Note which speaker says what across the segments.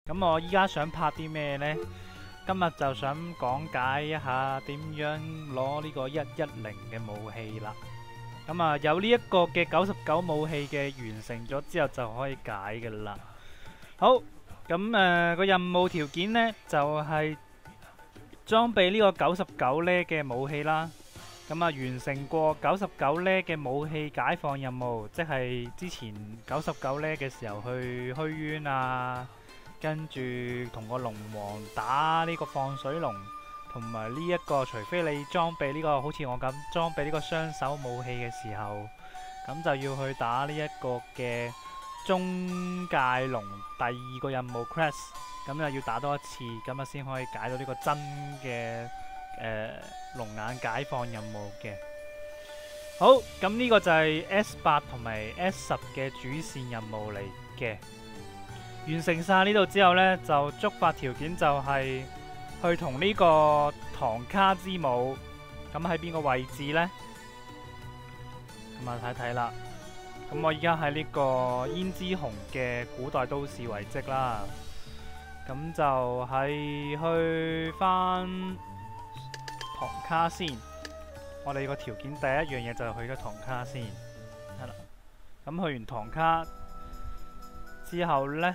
Speaker 1: 咁我依家想拍啲咩呢？今日就想講解一下點樣攞呢個110嘅武器啦。咁啊，有呢一個嘅99武器嘅完成咗之後就可以解嘅啦。好，咁個任務條件呢，就係裝備呢個99呢嘅武器啦。咁啊，完成過99呢嘅武器解放任務，即係之前99呢嘅時候去虛淵啊，跟住同個龍王打呢個放水龍，同埋呢一個除非你裝備呢個好似我咁裝備呢個雙手武器嘅時候，咁就要去打呢一個嘅中界龍第2個任務 Crest， 咁就要打多一次，咁啊先可以解到呢個真嘅龍眼解放任務嘅。好，咁呢個就係 S8 同埋 S10 嘅主線任務嚟嘅。完成晒呢度之後呢，就觸發條件就係去同呢個唐卡之母，咁喺邊個位置呢？咁啊睇睇啦。咁我而家喺呢個胭脂紅嘅古代都市遺跡啦。咁就係去翻唐卡先。我哋個條件第一樣嘢就係去咗唐卡先，係啦。咁去完唐卡之後呢，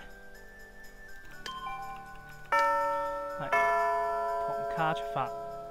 Speaker 1: 係唐卡出發。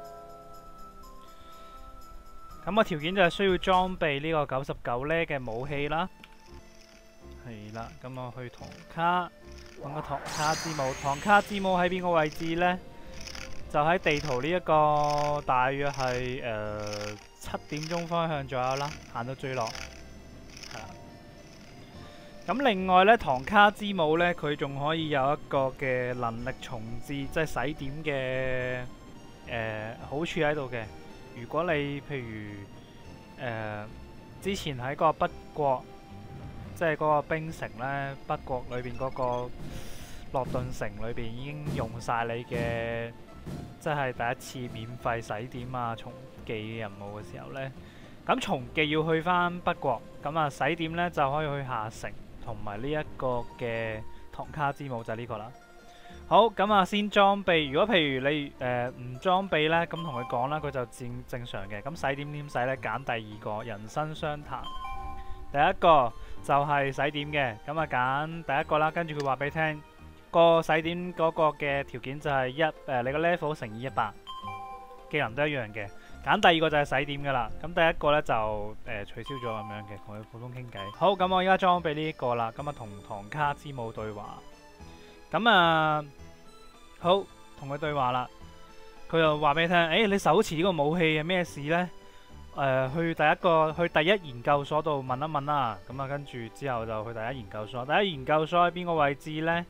Speaker 1: 咁個條件就係需要裝備呢個99呢嘅武器啦。係啦，咁我去唐卡揾個唐卡之母。唐卡之母喺邊個位置呢？就喺地圖呢一個大約係7點鐘方向左右啦，行到最落。係啦。咁另外呢，唐卡之母呢，佢仲可以有一個嘅能力重置，即係洗點嘅好處喺度嘅。如果你譬如之前喺個北國，即係嗰個冰城呢，北國裏邊嗰個洛頓城裏邊已經用晒你嘅。即係第一次免費洗點啊重寄任務嘅時候呢，咁重寄要去翻北國，咁啊洗點呢就可以去下城，同埋呢一個嘅唐卡之母就係呢個啦。好，咁啊先裝備。如果譬如你唔裝備呢，咁同佢講啦，佢就正常嘅。咁洗點點洗呢？揀第2個人生相談，第一個就係洗點嘅，咁啊揀第一個啦。跟住佢話俾你聽。個洗點嗰個嘅條件就係你個 level 乘以100，技能都一樣嘅。揀第2個就係洗點噶啦。咁第一個呢就取消咗咁樣嘅，同佢普通傾偈。好，咁我而家裝備呢一個啦。咁啊同唐卡之母對話。咁啊好，同佢對話啦。佢又話俾你聽，你手持呢個武器係咩事呢？去第一研究所度問一問啦。咁啊跟住之後就去第一研究所。第一研究所喺邊個位置呢？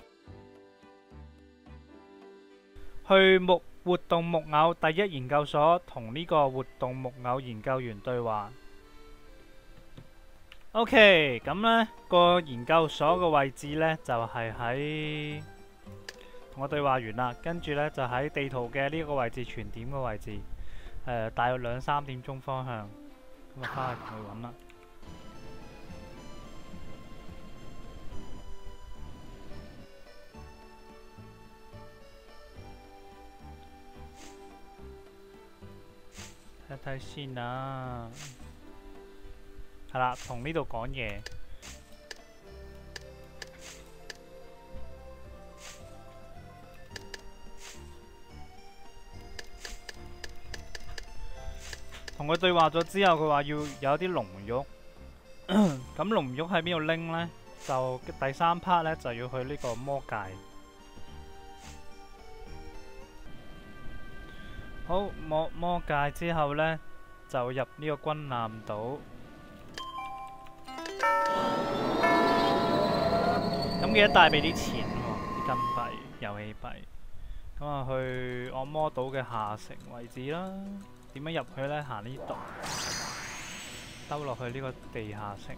Speaker 1: 去活動木偶第一研究所，同呢個活動木偶研究員對話。OK， 咁呢個研究所嘅位置呢，就係喺同我對話完啦，跟住呢，就喺地圖嘅呢個位置，全點嘅位置，大約2、3點鐘方向，咁啊翻去同佢揾啦。睇睇先啊，係啦，同呢度講嘢。同佢對話咗之後，佢話要有啲龍玉。咁龍玉喺邊度拎呢？就第3 part 呢，就要去呢個魔界。好，魔界之後呢，就入呢個軍艦島。咁記得帶俾啲錢喎，啲金幣、遊戲幣。咁啊，去惡魔島嘅下城位置啦。點樣入去呢？行呢度，兜落去呢個地下城。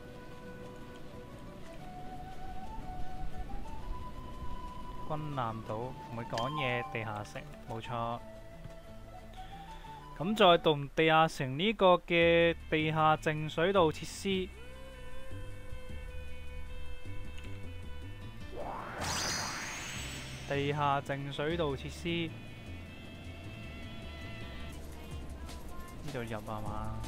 Speaker 1: 軍艦島同佢講嘢，地下城冇錯。咁再同地下城呢個嘅地下淨水道設施， 地下淨水道設施呢度入啊嘛？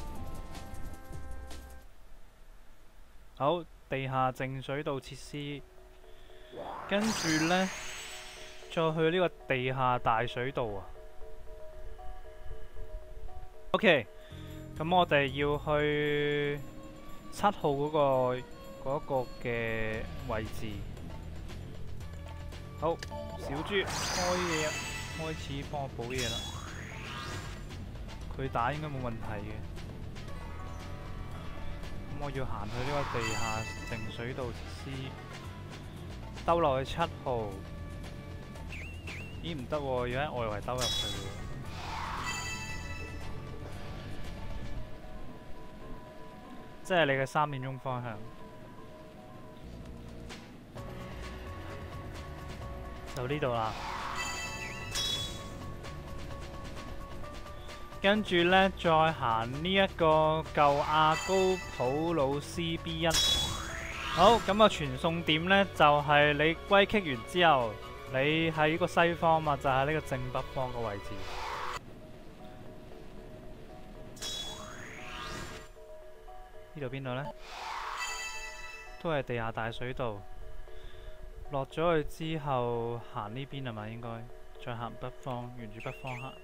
Speaker 1: 好，地下淨水道設施，跟住呢，再去呢個地下大水道啊。OK， 咁我哋要去7號嗰個嘅位置。好，小豬開嘢，開始幫我補嘢啦。佢打應該冇問題嘅。咁我要行去呢個地下淨水道設施，兜落去7號。咦，唔得喎，要喺外圍兜入去喎。即係你嘅3點鐘方向。就呢度啦，跟住呢，再行呢一個舊亞高普魯斯 B1。好，咁啊傳送點呢，就係你歸擊完之後，你喺呢個西方嘛，就喺呢個正北方嘅位置。呢度邊度呢？都係地下大水道。落咗去之後，行呢邊係咪應該？再行北方，沿住北方行。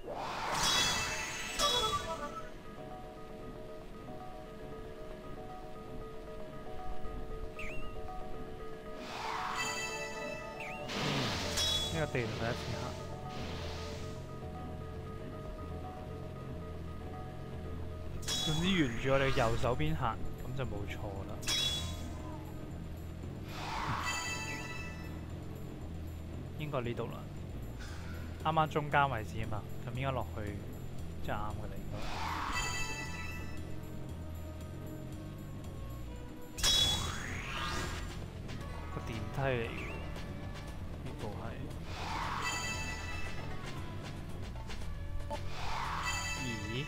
Speaker 1: 呢個地圖第一次行。總之沿住我哋右手邊行，咁就冇錯啦。應該呢度啦，啱啱中間位置啊嘛，咁應該落去即係啱嘅啦，應該。個電梯嚟嘅，呢部係。咦？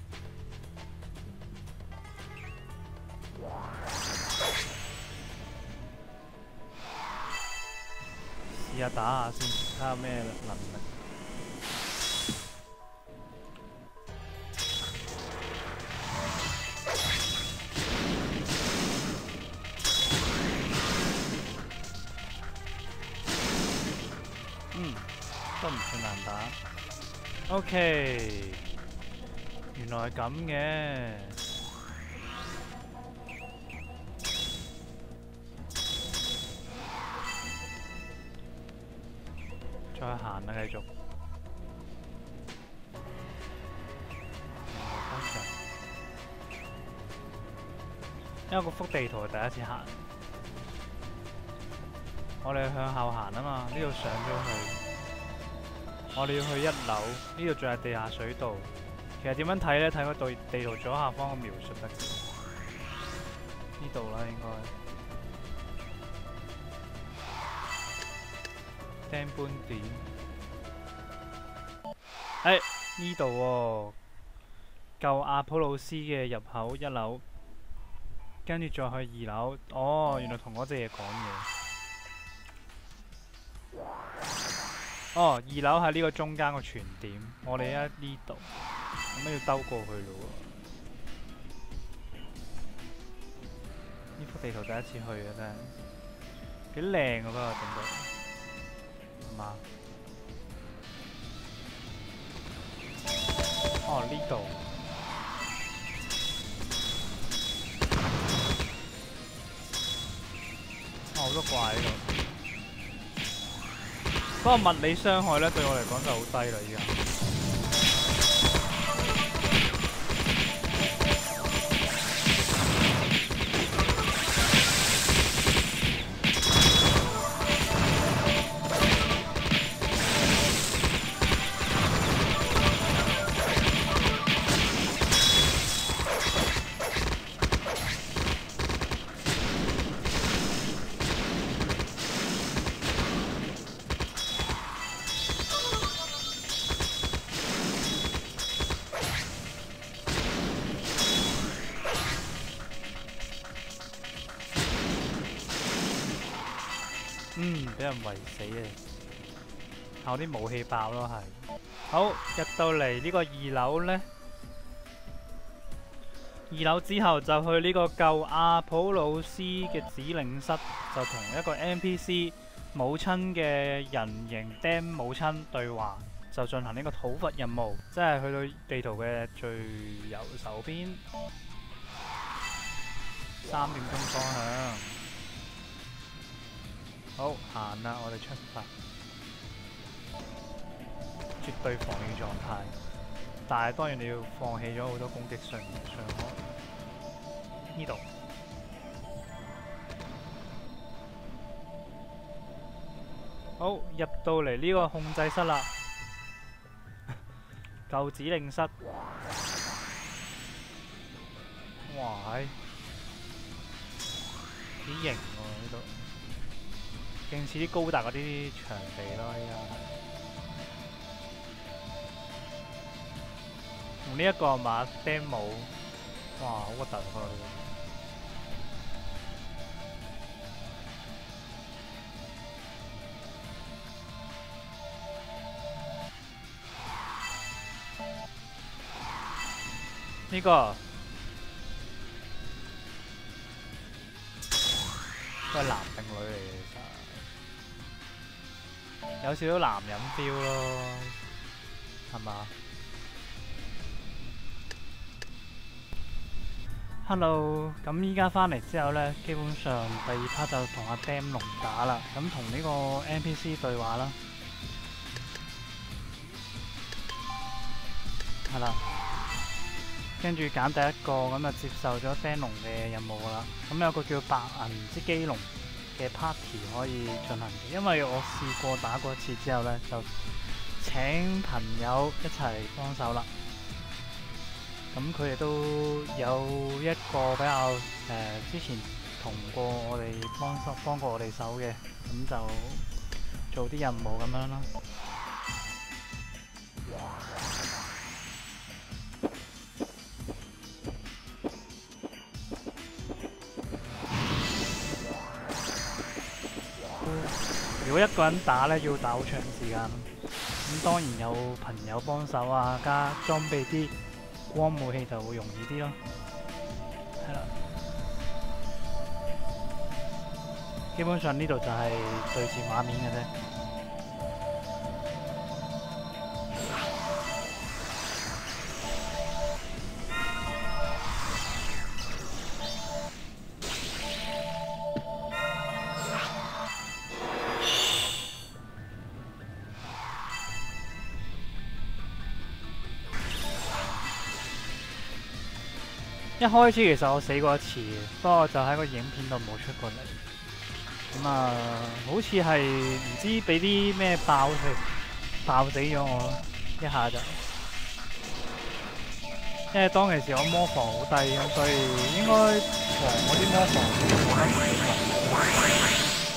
Speaker 1: 試下打下先，睇下咩能力。都唔算難打。OK， 原來係咁嘅。再行啦，繼續。因為個幅地圖係第一次行，我哋向後行啊嘛，呢度上咗去。我哋要去1樓，呢度仲係地下水道。其實點樣睇呢？睇個地圖左下方嘅描述得。呢度啦，應該。釘搬點。呢度喎，舊阿普魯斯嘅入口1樓，跟住再去2樓。哦，原來同嗰隻嘢講嘢。哦，2樓係呢個中間個傳點，我哋喺呢度，咁要兜過去咯喎。呢幅地圖第一次去嘅真係，幾靚啊！不過整到，係嘛？哦，呢度，好多怪喺度。不過物理傷害咧，對我嚟講就好低啦，依家。俾人圍死啊！ 靠啲武器爆咯，係。好，入到嚟呢個2樓呢。2樓之後就去呢個舊阿普魯斯嘅指令室，就同一個 NPC 母親嘅人形 Dam 母親對話，就進行呢個討伐任務，即係去到地圖嘅最右手邊，3點鐘方向。好，行啦，我哋出發，絕對防禦狀態。但係當然你要放棄咗好多攻擊傷害。呢度好，入到嚟呢個控制室啦，舊指令室。哇，幾型喎呢度，勁似啲高達嗰啲場地咯，依家係。用呢一個馬 demo， 哇，好核突佢。呢個係男定女嚟嘅，其實有少少男人 feel 咯，係嘛？Hello， 咁依家翻嚟之後呢，基本上第2 part 就同阿 Dam 龍打啦，咁同呢個 NPC 對話啦，係啦。跟住揀第一個，咁就接受咗 Dam 龍嘅任務啦。咁有個叫白銀之基龍嘅 party 可以進行嘅，因為我試過打過一次之後呢，就請朋友一齊幫手啦。咁佢哋都有一個比較之前同過我哋幫過我哋手嘅，咁就做啲任務咁樣啦。如果一個人打呢，要打好長時間。咁當然有朋友幫手啊，加裝備啲光武器就會容易啲咯。係啦，基本上呢度就係對戰畫面嘅啫。一開始其實我死過一次嘅，不過就喺個影片度冇出過嚟。咁啊，好似係唔知俾啲咩爆死咗我一下就。因為當其時我魔防好低，咁所以應該防嗰啲魔防。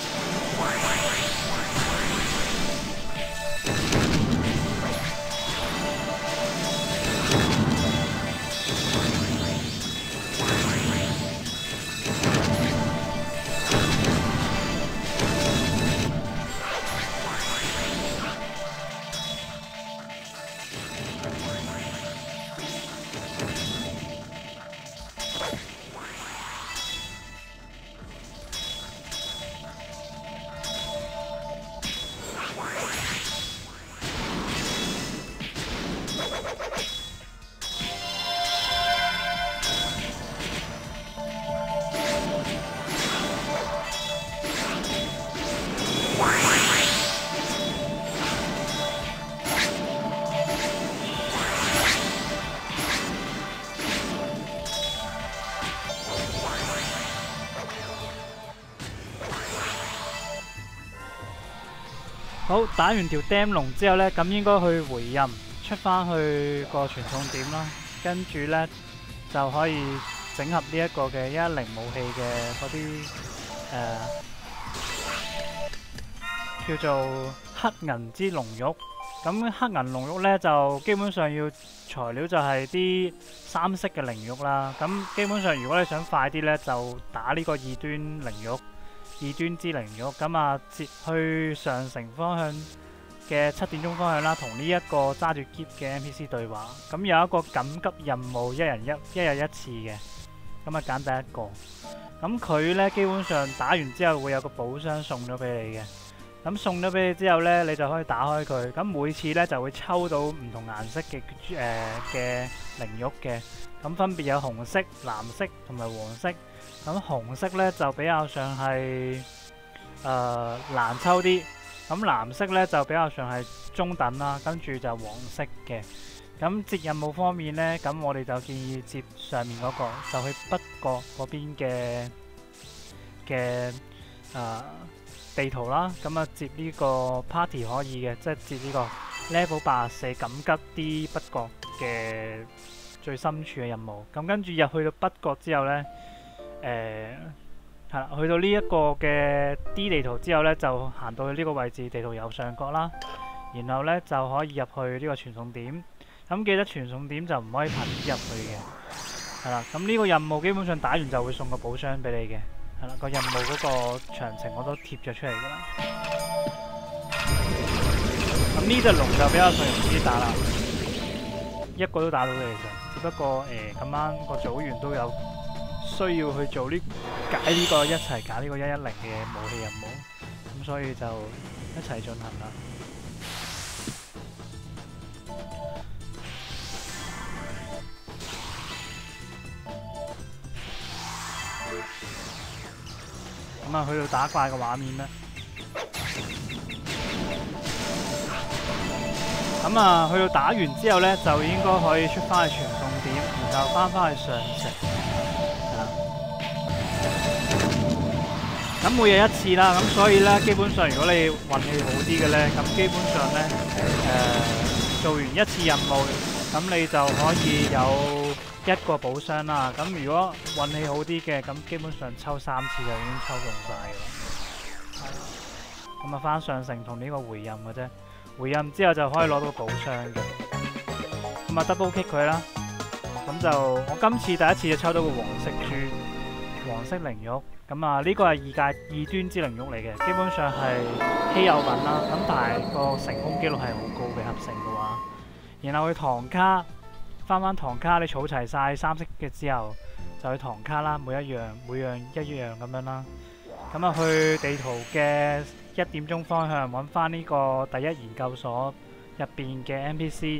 Speaker 1: 好，打完條 Dam 龍之後呢，咁應該去回任，出翻去個傳送點啦。跟住呢，就可以整合呢一個嘅110武器嘅嗰啲叫做黑銀之龍玉。咁黑銀龍玉呢，就基本上要材料就係啲3色嘅靈玉啦。咁基本上如果你想快啲呢，就打呢個2端靈玉。2端之靈玉，咁啊，截去上城方向嘅7點鐘方向啦，同呢一個揸住篋嘅 NPC 對話。咁有一個緊急任務，一日一次嘅。咁啊揀第一個。咁佢呢，基本上打完之後會有個寶箱送咗俾你嘅。咁送咗俾你之後呢，你就可以打開佢。咁每次呢，就會抽到唔同顏色嘅靈玉嘅。咁分別有紅色、藍色同埋黃色。咁紅色呢，就比較上係難抽啲。咁藍色呢，就比較上係中等啦。跟住就黃色嘅。咁接任務方面呢，咁我哋就建議接上面嗰個，就去北角嗰邊嘅地圖啦。咁啊接呢個 party 可以嘅，即係接呢個 level 84緊急啲北角嘅最深處嘅任務。咁跟住入去到北角之後呢，係啦，去到呢一個嘅 D 地圖之後呢，就行到去呢個位置，地圖右上角啦。然後呢，就可以入去呢個傳送點。咁記得傳送點就唔可以憑入去嘅，係啦。咁呢個任務基本上打完就會送個寶箱俾你嘅，係啦。個任務嗰個詳情我都貼咗出嚟噶啦。咁呢隻龍就比較上容易啲打啦，一個都打到嘅其實，只不過咁啱個組員都有需要去做解呢個一齊解呢個110嘅武器任務，咁所以就一齊進行啦。咁啊，去到打怪嘅畫面咧，咁啊，去到打完之後咧，就應該可以出翻去傳送點，然後翻去上城，係啦。咁每日一次啦，咁所以咧，基本上如果你運氣好啲嘅咧，咁基本上咧，做完一次任務，咁你就可以有1個寶箱啦。咁如果運氣好啲嘅，咁基本上抽3次就已經抽中晒㗎啦。咁啊，翻上城同呢個回任嘅啫。回任之後就可以攞到寶箱嘅。咁啊 double kick 佢啦。咁就我今次第一次就抽到個黃色珠、黃色靈玉。咁啊，呢個係2端之靈玉嚟嘅，基本上係稀有品啦。咁但係個成功機率係好高嘅，合成嘅話。然後去唐卡。翻唐卡，你儲齊晒3色嘅之後，就去唐卡啦，每樣一樣咁樣啦。咁啊，去地圖嘅1點鐘方向揾翻呢個第一研究所入邊嘅 NPC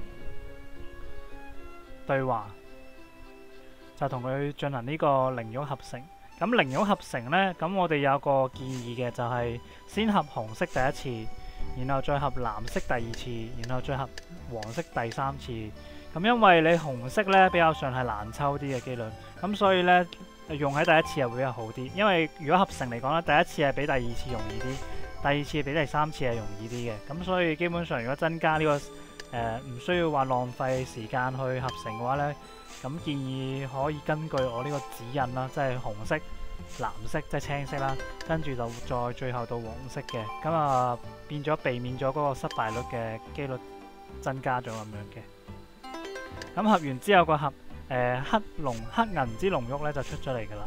Speaker 1: 對話，就同佢進行呢個靈玉合成。咁靈玉合成呢，咁我哋有個建議嘅，就係先合紅色第一次，然後再合藍色第2次，然後再合黃色第3次。咁因為你紅色咧比較上係難抽啲嘅機率，咁所以咧用喺第一次係會比較好啲。因為如果合成嚟講咧，第一次係比第2次容易啲，第2次比第3次係容易啲嘅。咁所以基本上如果增加呢個唔需要話浪費時間去合成嘅話咧，咁建議可以根據我呢個指引啦，即係紅色、藍色即係青色啦，跟住就再最後到黃色嘅，咁啊變咗避免咗嗰個失敗率嘅機率增加咗咁樣嘅。咁合完之後個黑銀之龍玉咧就出咗嚟噶啦。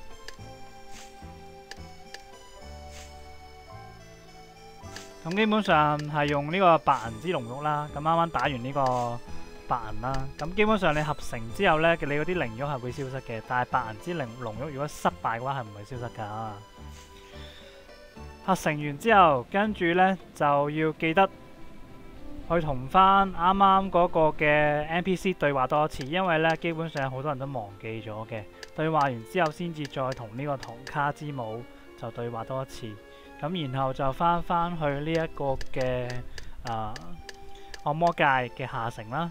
Speaker 1: 咁基本上係用呢個白銀之龍玉啦。咁啱啱打完呢個白銀啦。咁基本上你合成之後咧，你嗰啲靈玉係會消失嘅。但係白銀之龍玉如果失敗嘅話係唔會消失噶。合成完之後，跟住咧就要記得去同翻啱啱嗰個嘅 NPC 對話多一次，因為咧基本上好多人都忘記咗嘅。對話完之後，先至再同呢個唐卡之母就對話多一次。咁然後就翻去呢一個嘅按摩界嘅下城啦。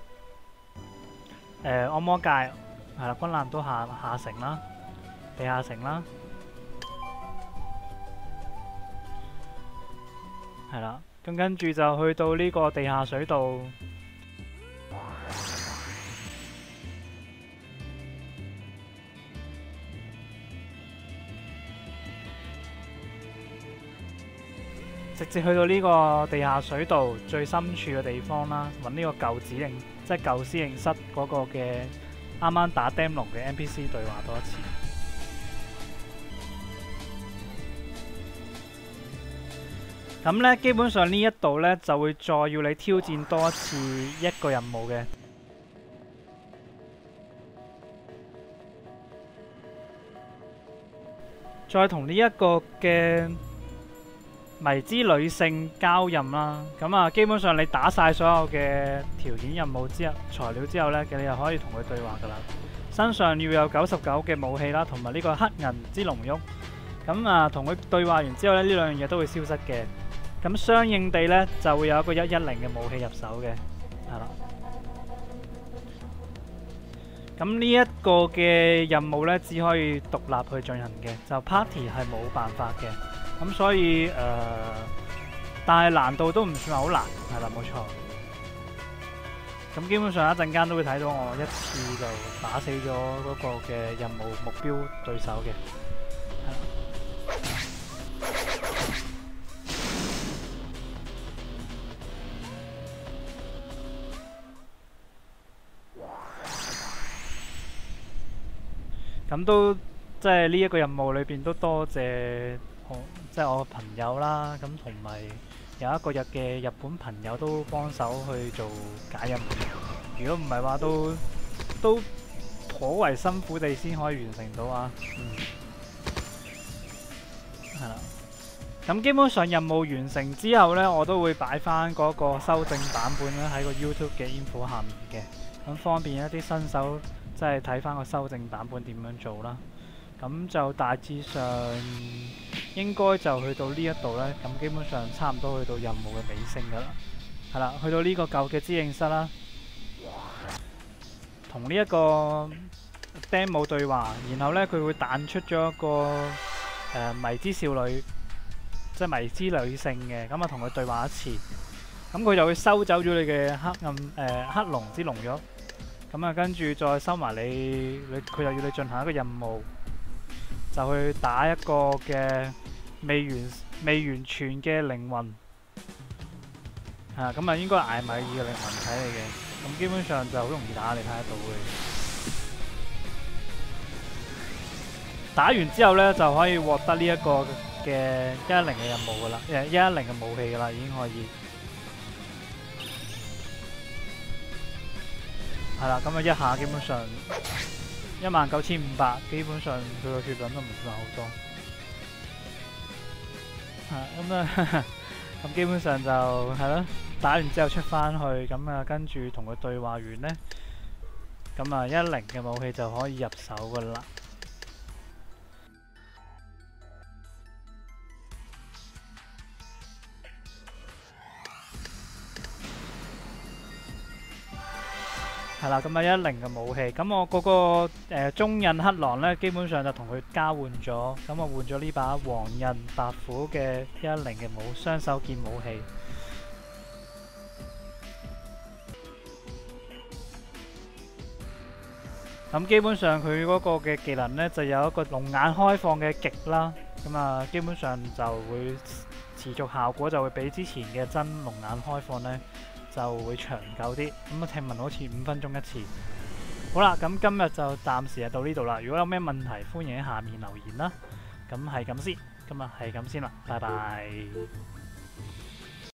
Speaker 1: 按摩界係啦，軍艦都下城啦，地下城啦，係啦。咁跟住就去到呢個地下水道，直接去到呢個地下水道最深處嘅地方啦，揾呢個舊指令，即係舊司令室嗰個嘅啱啱打 Dam 龍嘅 NPC 對話多一次。 咁呢，基本上呢一度呢，就會再要你挑戰多一次一個任務嘅。再同呢一個嘅迷之女性交任啦。咁啊，基本上你打晒所有嘅條件任務之後材料之後呢，你就可以同佢對話噶啦。身上要有99嘅武器啦，同埋呢個黑銀之龍玉。咁啊，同佢對話完之後呢，呢兩樣嘢都會消失嘅。咁相應地呢，就會有一個110嘅武器入手嘅，係啦。咁呢一個嘅任務呢，只可以獨立去進行嘅，就 party 係冇辦法嘅。咁所以但係難度都唔算係好難，係啦，冇錯。咁基本上一陣間都會睇到我一次就打死咗嗰個嘅任務目標對手嘅。咁都即係呢一個任務裏邊都多謝即係我個朋友啦，咁同埋有一個嘅日本朋友都幫手去做解任務。如果唔係話都頗為辛苦地先可以完成到啊。係啦。咁基本上任務完成之後呢，我都會擺翻嗰個修正版本咧喺個 YouTube 嘅 info 下面嘅，咁方便一啲新手即係睇翻個修正版本點樣做啦。咁就大致上應該就去到呢一度呢，咁基本上差唔多去到任務嘅尾聲噶啦。係啦，去到呢個舊嘅知應室啦，同呢一個 demo 對話，然後呢，佢會彈出咗一個迷之少女，即係迷之女性嘅，咁啊同佢對話一次，咁佢就會收走咗你嘅黑龍之龍玉，咁啊跟住再收埋佢就要你進行一個任務，就去打一個嘅未完全嘅靈魂，咁啊應該艾米爾嘅靈魂體嚟嘅，咁基本上就好容易打，你睇得到嘅。打完之後呢，就可以獲得呢一個嘅110嘅任務噶啦，110嘅武器噶啦，已經可以。係啦，咁啊一下基本上19500，基本上佢個血量都唔算好多。咁啊，咁基本上就係咯，打完之後出翻去，咁啊跟住同佢對話完呢，咁啊110嘅武器就可以入手噶啦。係啦，咁啊110嘅武器，咁我嗰個中印黑狼呢，基本上就同佢交換咗，咁我換咗呢把黃印白虎嘅110嘅雙手劍武器。咁基本上佢嗰個嘅技能呢，就有一個龍眼開放嘅極啦，咁啊基本上就會持續效果就會比之前嘅真龍眼開放呢就會長久啲，咁啊聽聞好似5分鐘一次。好啦，咁今日就暫時係到呢度啦。如果有咩問題，歡迎喺下面留言啦。咁係咁先，今日係咁先啦，拜拜。